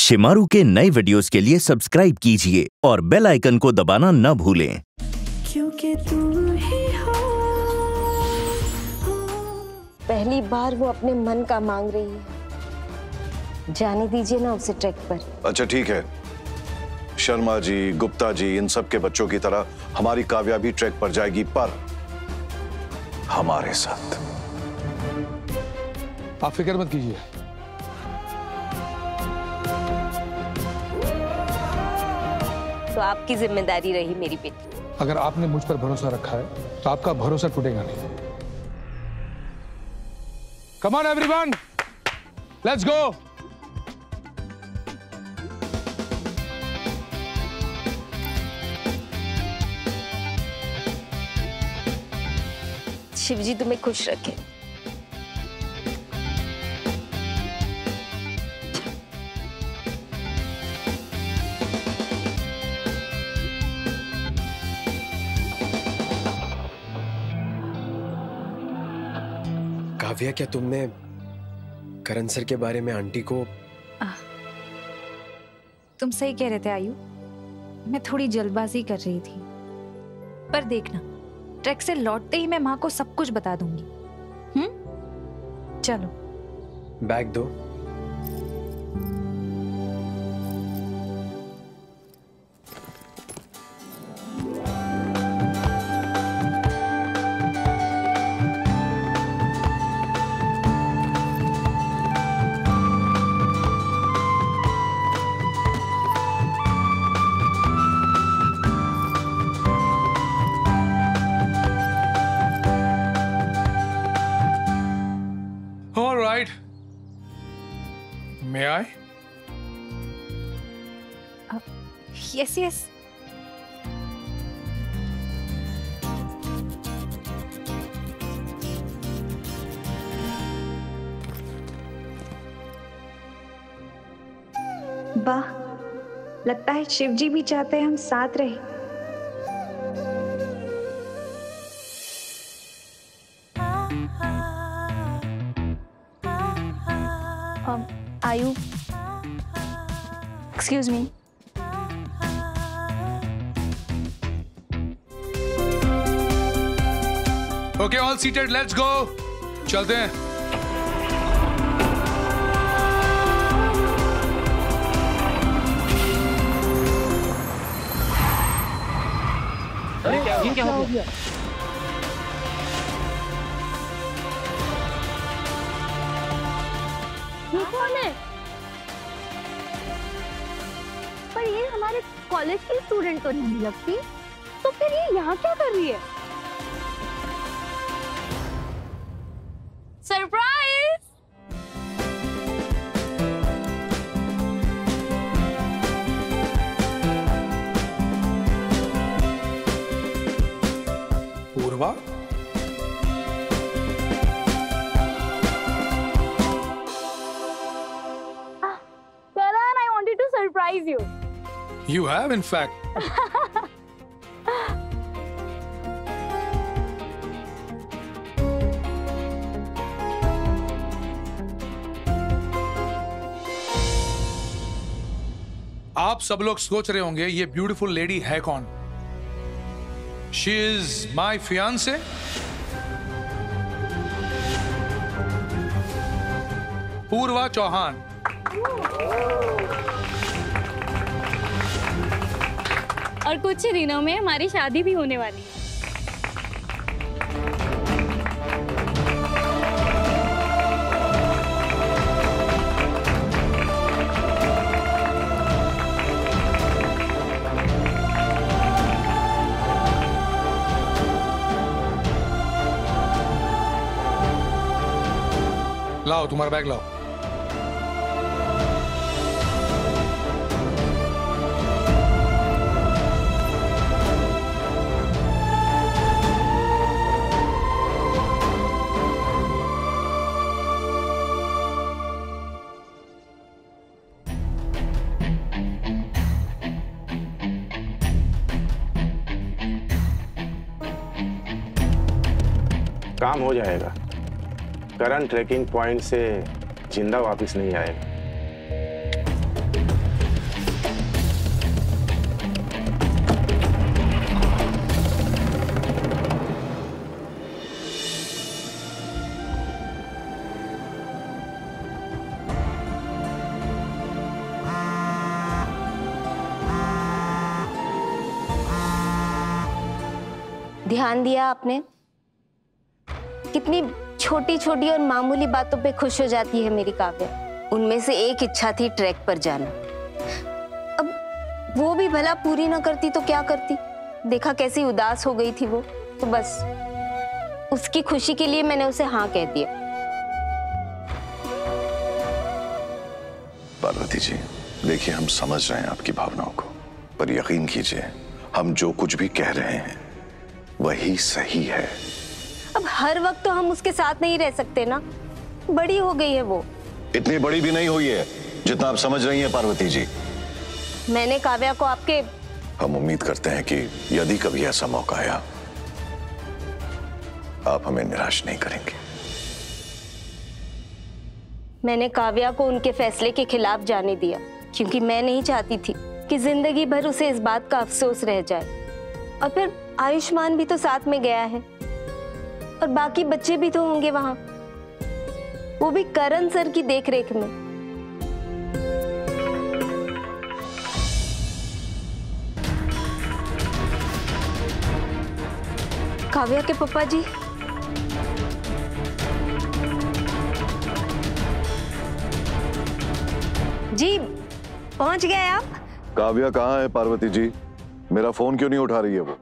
शेमारू के नए वीडियोस के लिए सब्सक्राइब कीजिए और बेल आइकन को दबाना न भूलें। क्योंकि तुम ही हो। पहली बार वो अपने मन का मांग रही है, जाने दीजिए ना उसे ट्रैक पर। अच्छा ठीक है, शर्मा जी, गुप्ता जी, इन सब के बच्चों की तरह हमारी काव्या भी ट्रैक पर जाएगी, पर हमारे साथ। आप फिक्र मत कीजिए। तो आपकी जिम्मेदारी रही मेरी बेटी। अगर आपने मुझ पर भरोसा रखा है तो आपका भरोसा टूटेगा नहीं। Come on everyone, let's go. Shivji तुम्हें खुश रखे। काव्या, क्या तुमने करण सर के बारे में आंटी को? तुम सही कह रहे थे आयु, मैं थोड़ी जल्दबाजी कर रही थी। पर देखना, ट्रैक से लौटते ही मैं माँ को सब कुछ बता दूंगी। चलो बैग दो। May I? Yes, yes. वाह, लगता है शिवजी भी चाहते हैं हम साथ रहे। Aayu, excuse me. Okay, all seated, let's go. चलते हैं। अरे क्या हो गया? ये कौन है? पर ये हमारे कॉलेज की स्टूडेंट तो नहीं लगती, तो फिर ये यहाँ क्या कर रही है? Surprise! Purva, surprise you. You have, in fact. आप सब लोग सोच रहे होंगे ये ब्यूटीफुल लेडी है कौन? She is my fiancée. पूर्वा चौहान। और कुछ ही दिनों में हमारी शादी भी होने वाली है। लाओ तुम्हारा बैग लाओ। काम हो जाएगा। करण ट्रेकिंग पॉइंट से जिंदा वापस नहीं आएगा। ध्यान दिया आपने? कितनी छोटी छोटी और मामूली बातों पे खुश हो जाती है मेरी काव्या। उनमें से एक इच्छा थी ट्रैक पर जाना। अब वो भी भला पूरी ना करती तो क्या करती? देखा कैसी उदास हो गई थी वो। तो बस उसकी खुशी के लिए मैंने उसे हाँ कह दिया। पार्वती जी, देखिए हम समझ रहे हैं आपकी भावनाओं को, पर यकीन कीजिए हम जो कुछ भी कह रहे हैं वही सही है। अब हर वक्त तो हम उसके साथ नहीं रह सकते ना, बड़ी हो गई है वो। इतनी बड़ी भी नहीं हुई है जितना आप समझ रही हैं पार्वती जी। मैंने काव्या को आपके हम उम्मीद करते हैं कि यदि कभी ऐसा मौका आया आप हमें निराश नहीं करेंगे। मैंने काव्या को उनके फैसले के खिलाफ जाने दिया क्योंकि मैं नहीं चाहती थी कि जिंदगी भर उसे इस बात का अफसोस रह जाए। और फिर आयुष्मान भी तो साथ में गया है और बाकी बच्चे भी तो होंगे वहां, वो भी करण सर की देखरेख में। काव्या के पापा जी, जी पहुंच गए आप? काव्या कहाँ है पार्वती जी? मेरा फोन क्यों नहीं उठा रही है वो?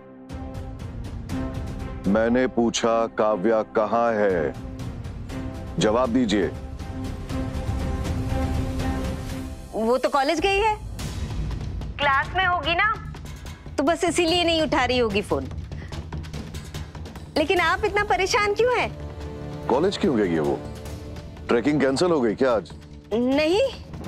मैंने पूछा काव्या कहाँ है, जवाब दीजिए। वो तो कॉलेज गई है, क्लास में होगी ना, तो बस इसीलिए नहीं उठा रही होगी फोन। लेकिन आप इतना परेशान क्यों हैं? कॉलेज क्यों गई है वो? ट्रैकिंग कैंसिल हो गई क्या आज? नहीं,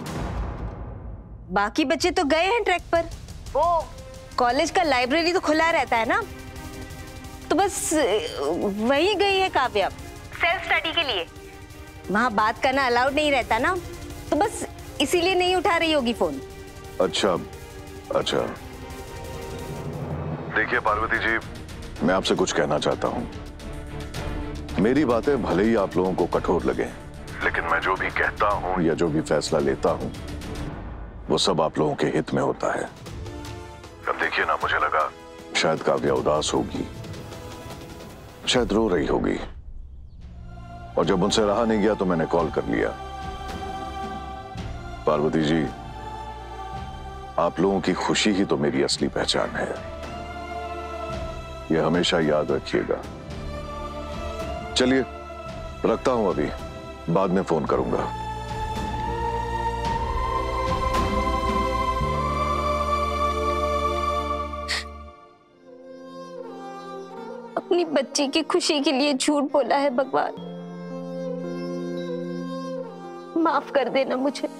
बाकी बच्चे तो गए हैं ट्रैक पर। वो कॉलेज का लाइब्रेरी तो खुला रहता है ना, तो बस वही गई है काव्या सेल्फ स्टडी के लिए। वहां बात करना अलाउड नहीं रहता ना, तो बस इसीलिए नहीं उठा रही होगी फोन। अच्छा अच्छा, देखिए पार्वती जी, मैं आपसे कुछ कहना चाहता हूं। मेरी बातें भले ही आप लोगों को कठोर लगे, लेकिन मैं जो भी कहता हूं या जो भी फैसला लेता हूं वो सब आप लोगों के हित में होता है। अब देखिए ना, मुझे लगा शायद काव्या उदास होगी, शायद रो रही होगी, और जब उनसे रहा नहीं गया तो मैंने कॉल कर लिया। पार्वती जी, आप लोगों की खुशी ही तो मेरी असली पहचान है, यह हमेशा याद रखिएगा। चलिए रखता हूं, अभी बाद में फोन करूंगा। अपनी बच्ची की खुशी के लिए झूठ बोला है भगवान, माफ कर देना मुझे।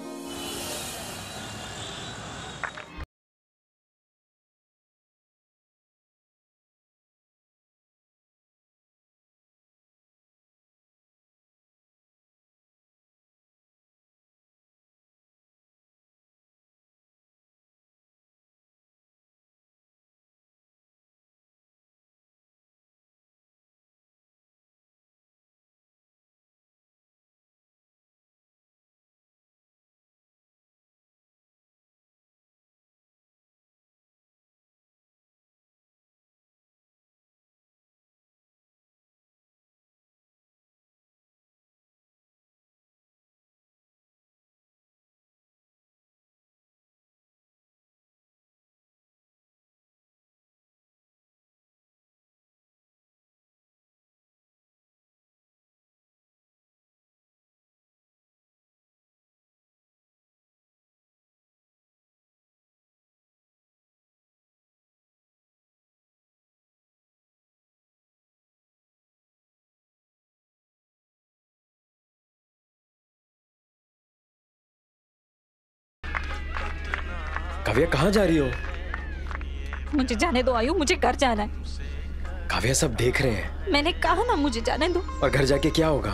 काव्या कहाँ जा रही हो? मुझे जाने दो आयु, मुझे घर जाना है। काव्या सब देख रहे हैं। मैंने कहा ना मुझे जाने दो। और घर जाके क्या होगा?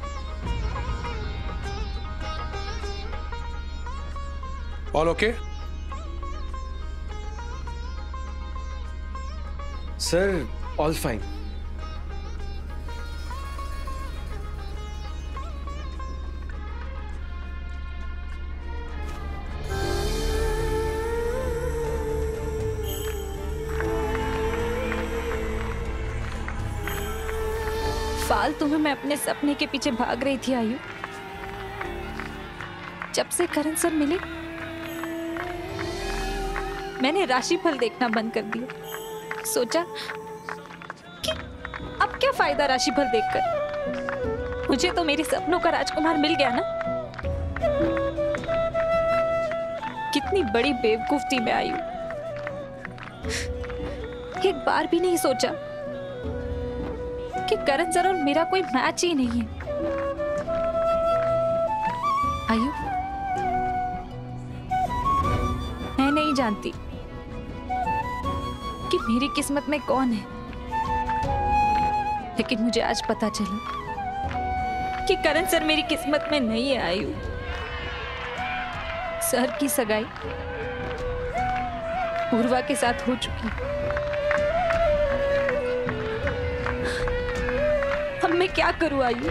All okay? Sir all fine. फालतू में मैं अपने सपने के पीछे भाग रही थी आयु। जब से करण सर मिले मैंने राशिफल देखना बंद कर दिया। सोचा कि अब क्या फायदा राशिफल देखकर, मुझे तो मेरे सपनों का राजकुमार मिल गया ना। कितनी बड़ी बेवकूफ थी मैं आयु। एक बार भी नहीं सोचा कि करण सर और मेरा कोई मैच ही नहीं है। आयु, मैं नहीं जानती कि मेरी किस्मत में कौन है, लेकिन मुझे आज पता चला कि करण सर मेरी किस्मत में नहीं है आयु। सर की सगाई पूर्वा के साथ हो चुकी। अब मैं क्या करूं आयु?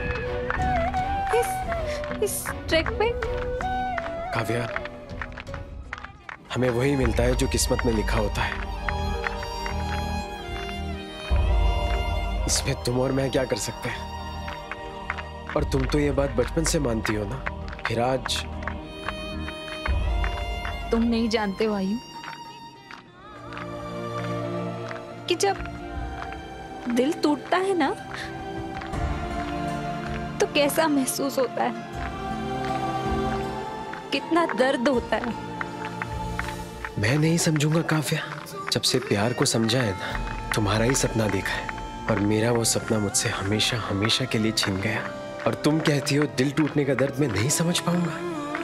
इस ट्रैक पे काव्या, हमें वही मिलता है जो किस्मत में लिखा होता है। इसमें तुम और मैं क्या कर सकते हैं? और तुम तो ये बात बचपन से मानती हो ना, फिर आज तुम नहीं जानते हो आयु कि जब दिल टूटता है ना तो कैसा महसूस होता है, कितना दर्द होता है। मैं नहीं समझूंगा काव्या। जब से प्यार को समझा है ना, तुम्हारा ही सपना देखा है और मेरा वो सपना मुझसे हमेशा हमेशा के लिए छिन गया। और तुम कहती हो दिल टूटने का दर्द मैं नहीं समझ पाऊंगा।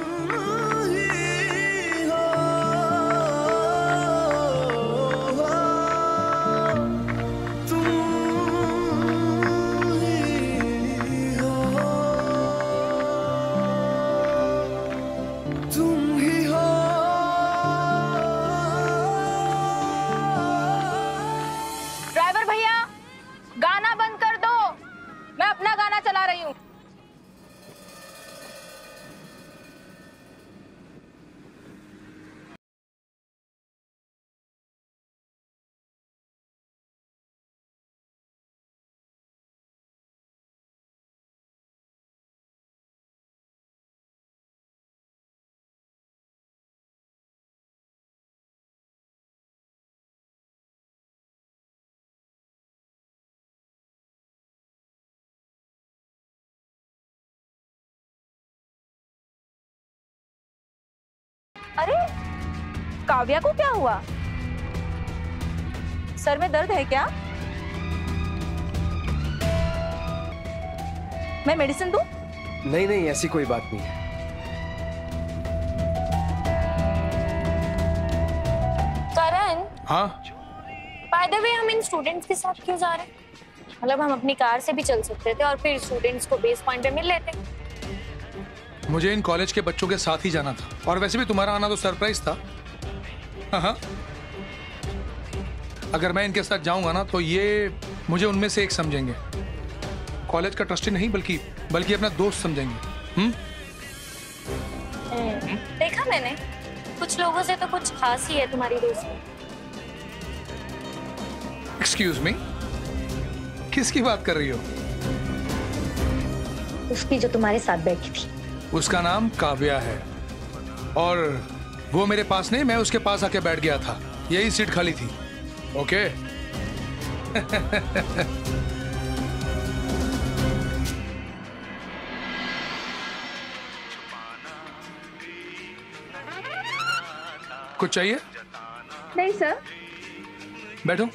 अरे काव्या को क्या हुआ? सर में दर्द है क्या? मैं मेडिसिन दूं? नहीं नहीं, ऐसी कोई बात नहीं है। करण, हाँ बाय द वे हम इन स्टूडेंट्स के साथ क्यों जा रहे हैं? मतलब हम अपनी कार से भी चल सकते थे और फिर स्टूडेंट्स को बेस पॉइंट पे मिल लेते। मुझे इन कॉलेज के बच्चों के साथ ही जाना था, और वैसे भी तुम्हारा आना तो सरप्राइज था। हाँ, अगर मैं इनके साथ जाऊंगा ना तो ये मुझे उनमें से एक समझेंगे। कॉलेज का ट्रस्टी नहीं बल्कि अपना दोस्त समझेंगे। देखा मैंने, कुछ लोगों से तो कुछ खास ही है तुम्हारी दोस्ती। एक्सक्यूज मी, किसकी बात कर रही हो? उसकी जो तुम्हारे साथ बैठी थी। उसका नाम काव्या है, और वो मेरे पास नहीं, मैं उसके पास आके बैठ गया था। यही सीट खाली थी। ओके कुछ चाहिए? नहीं सर। बैठो।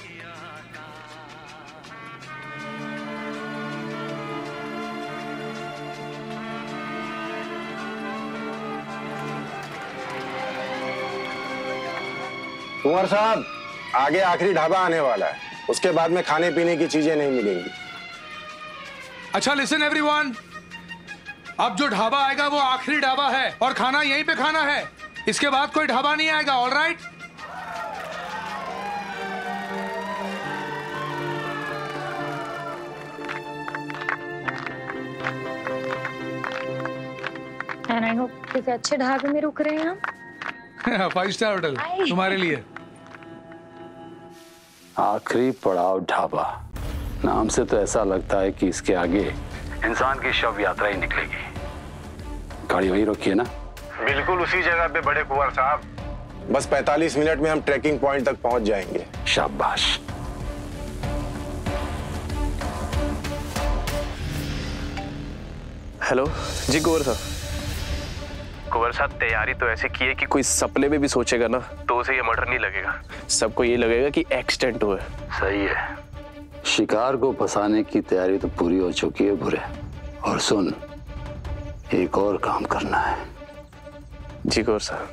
कुंवर साहब, आगे आखिरी ढाबा आने वाला है, उसके बाद में खाने पीने की चीजें नहीं मिलेंगी। अच्छा लिसन एवरीवन, अब जो ढाबा आएगा वो आखिरी ढाबा है और खाना यहीं पे खाना है। इसके बाद कोई ढाबा नहीं आएगा। All right? And I hope किसी अच्छे ढाबे में रुक रहे हैं हम। 5 स्टार होटल तुम्हारे लिए। आखिरी पड़ाव ढाबा। नाम से तो ऐसा लगता है कि इसके आगे इंसान की शव यात्रा ही निकलेगी। गाड़ी वहीं रोकी है ना? बिल्कुल उसी जगह पे बड़े कुंवर साहब। बस 45 मिनट में हम ट्रैकिंग पॉइंट तक पहुंच जाएंगे। शाबाश। हेलो जी कुंवर साहब। कुंवर साहब तैयारी तो ऐसे की है कि कोई सपने में भी सोचेगा ना तो उसे ये मर्डर नहीं लगेगा। सबको ये लगेगा कि एक्सीडेंट हुआ है। सही है। शिकार को फंसाने की तैयारी तो पूरी हो चुकी है बुरे। और सुन, एक और काम करना है। जी कुंवर साहब।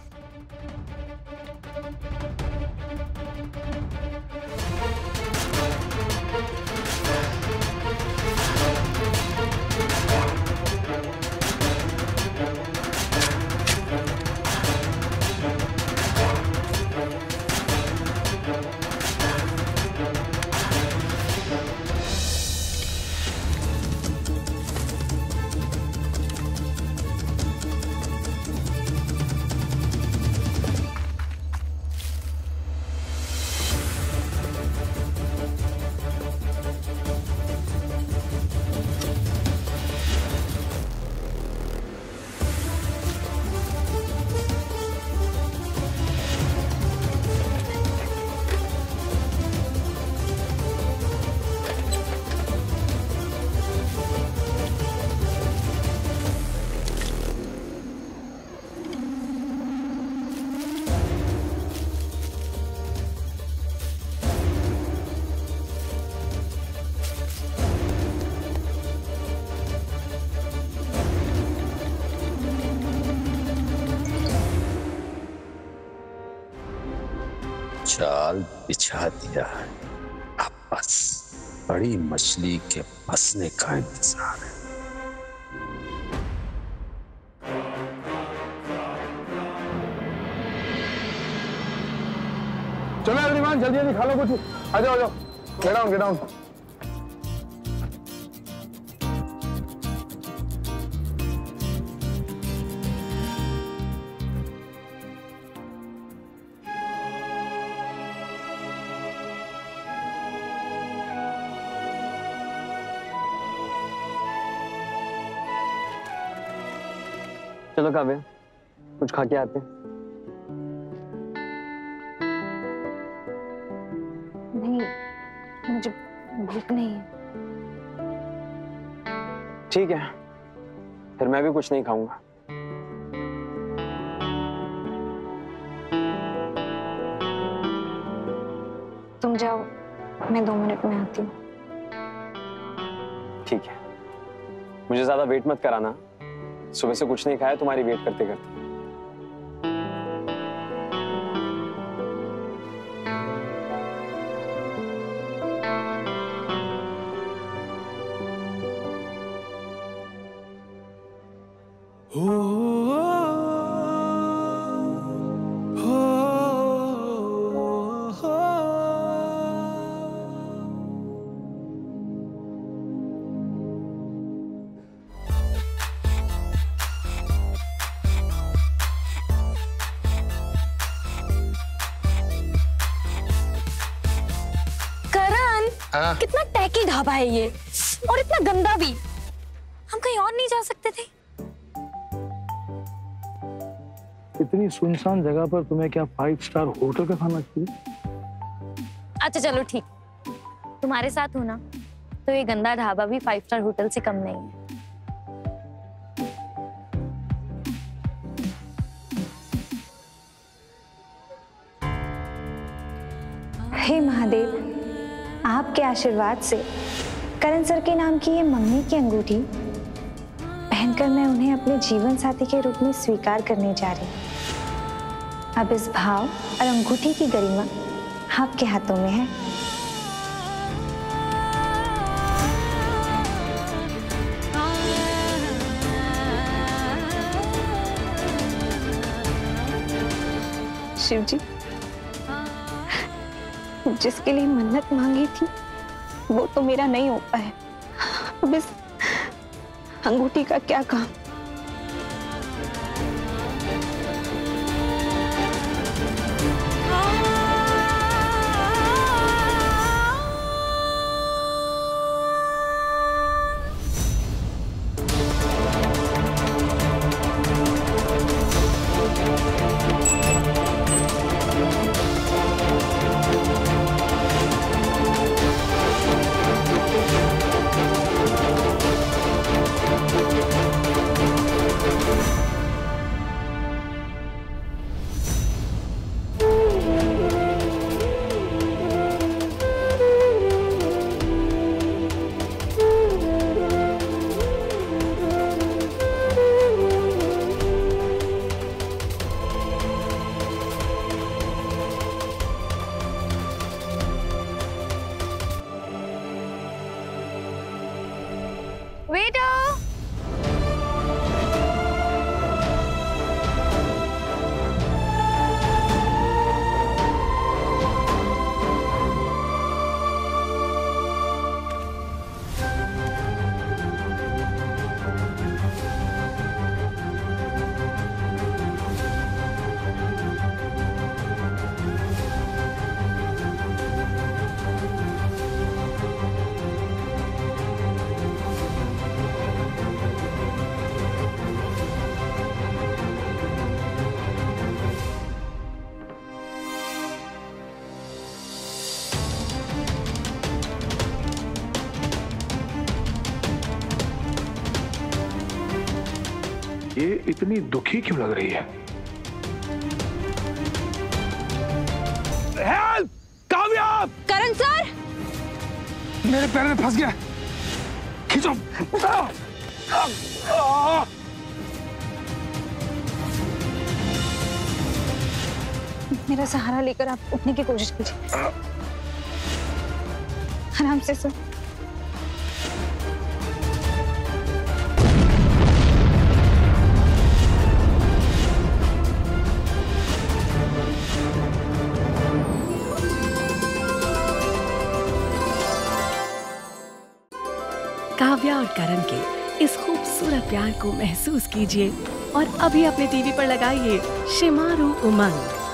जाल बिछा दिया है, अब बस बड़ी मछली के फंसने का इंतजार है। चलो एवरीवन, जल्दी जल्दी खा लो कुछ। आ जाओ आ जाओ, गेट डाउन गेट डाउन। चलो काव्या, कुछ खा के आते हैं। नहीं, मुझे भूख नहीं है। ठीक है, फिर मैं भी कुछ नहीं खाऊंगा। तुम जाओ, मैं 2 मिनट में आती हूँ। ठीक है, मुझे ज्यादा वेट मत कराना। सुबह से कुछ नहीं खाया तुम्हारी वेट करते करते। कितना टैकी ढाबा है ये, और इतना गंदा भी। हम कहीं और नहीं जा सकते थे? इतनी सुनसान जगह पर तुम्हें क्या 5 स्टार होटल का खाना चाहिए? अच्छा चलो ठीक, तुम्हारे साथ हो ना तो ये गंदा ढाबा भी 5 स्टार होटल से कम नहीं है। हे महादेव, आपके आशीर्वाद से करण सर के नाम की ये मंगनी की अंगूठी पहनकर मैं उन्हें अपने जीवन साथी के रूप में स्वीकार करने जा रही हूँ। अब इस भाव और अंगूठी की गरिमा आपके हाथों में है। शिव जी, जिसके लिए मन्नत मांगी थी वो तो मेरा नहीं हो पाया, अब इस अंगूठी का क्या काम। इतनी दुखी क्यों लग रही है? हेल्प! काव्या! करण सर! मेरे पैर में फंस गया। खींचो। मेरा सहारा लेकर आप उठने की कोशिश कीजिए। आराम से सर। काव्या और करण के इस खूबसूरत प्यार को महसूस कीजिए और अभी अपने टीवी पर लगाइए शेमारू उमंग।